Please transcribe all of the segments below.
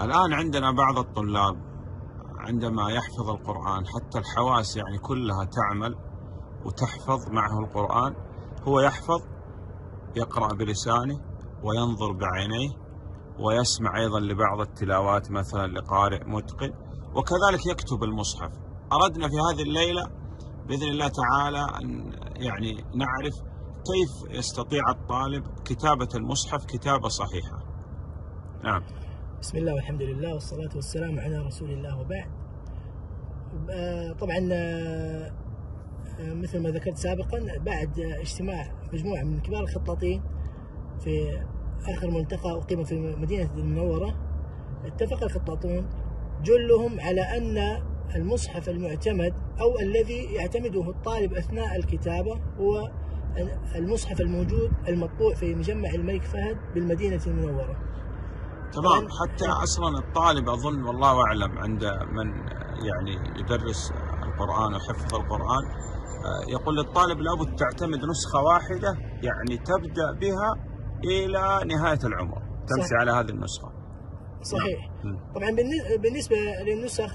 الآن عندنا بعض الطلاب عندما يحفظ القرآن حتى الحواس يعني كلها تعمل وتحفظ معه القرآن. هو يحفظ، يقرأ بلسانه وينظر بعينيه ويسمع أيضا لبعض التلاوات مثلا لقارئ متقن، وكذلك يكتب المصحف. أردنا في هذه الليلة بإذن الله تعالى أن يعني نعرف كيف يستطيع الطالب كتابة المصحف كتابة صحيحة. نعم. بسم الله والحمد لله والصلاة والسلام على رسول الله وبعد. طبعا مثل ما ذكرت سابقا، بعد اجتماع مجموعة من كبار الخطاطين في آخر ملتقى أقيم في مدينة المنورة، اتفق الخطاطون جلهم على أن المصحف المعتمد أو الذي يعتمده الطالب أثناء الكتابة هو المصحف الموجود المطبوع في مجمع الملك فهد بالمدينة المنورة. تمام. حتى أصلا الطالب أظن والله أعلم عند من يعني يدرس القرآن ويحفظ القرآن يقول للطالب لابد تعتمد نسخة واحدة، يعني تبدأ بها إلى نهاية العمر تمشي صحيح. على هذه النسخة. صحيح. طبعا بالنسبة للنسخ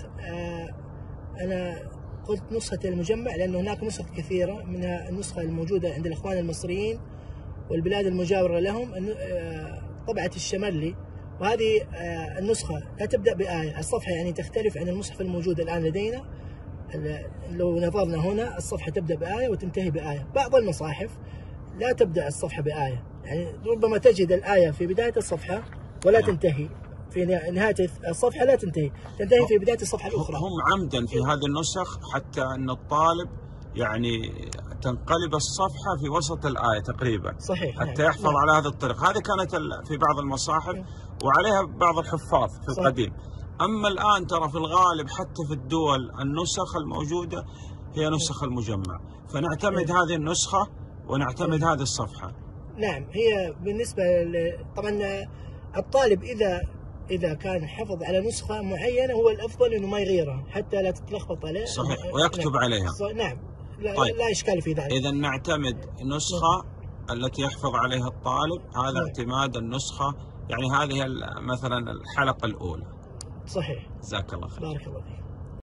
أنا قلت نسخة المجمع لأن هناك نسخ كثيرة، منها النسخة الموجودة عند الإخوان المصريين والبلاد المجاورة لهم طبعة الشملي، وهذه النسخة لا تبدأ بآية. الصفحة يعني تختلف عن المصحف الموجود الآن لدينا. لو نظرنا هنا الصفحة تبدأ بآية وتنتهي بآية. بعض المصاحف لا تبدأ الصفحة بآية، يعني ربما تجد الآية في بداية الصفحة ولا تنتهي في نهاية الصفحة، لا تنتهي في بداية الصفحة الأخرى. هم عمدا في هذه النسخ حتى أن الطالب يعني تنقلب الصفحة في وسط الآية تقريبا. صحيح. حتى يحفظ على هذا الطريق. هذه كانت في بعض المصاحف وعليها بعض الحفاظ في القديم. أما الآن ترى في الغالب حتى في الدول النسخ الموجودة هي نسخ المجمع، فنعتمد هذه النسخة ونعتمد هذه الصفحة. نعم. هي بالنسبة طبعا الطالب إذا كان حفظ على نسخة معينة هو الأفضل إنه ما يغيرها حتى لا تتلخبط عليه. صحيح. ويكتب نعم. عليها. نعم. طيب. لا إشكال في ذلك. إذا نعتمد نسخة التي يحفظ عليها الطالب، هذا اعتماد النسخة، يعني هذه مثلا الحلقة الأولى. صحيح. جزاك الله خير. بارك الله فيك.